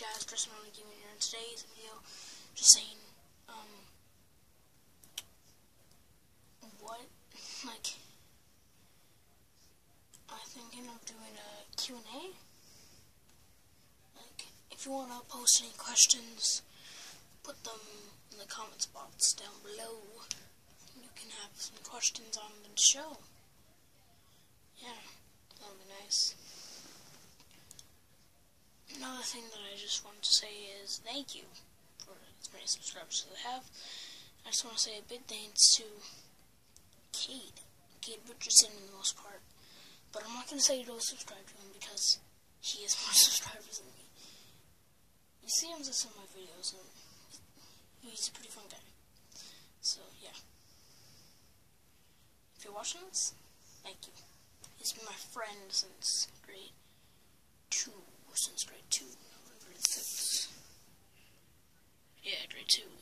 guys, Chris Marley Gaming here. In today's video, just saying, I'm thinking of doing a Q&A. If you want to post any questions, put them in the comments box down below. You can have some questions on the show. Yeah, that'll be nice. Another thing that I just want to say is thank you for as many subscribers as I have. I just want to say a big thanks to Cade Richardson in the most part. But I'm not going to say don't subscribe to him because he has more subscribers than me. You see him in some of my videos and he's a pretty fun guy. So yeah. If you're watching this, thank you. He's been my friend since grade 2. Since grade 2, not grade 6. Yeah, grade 2.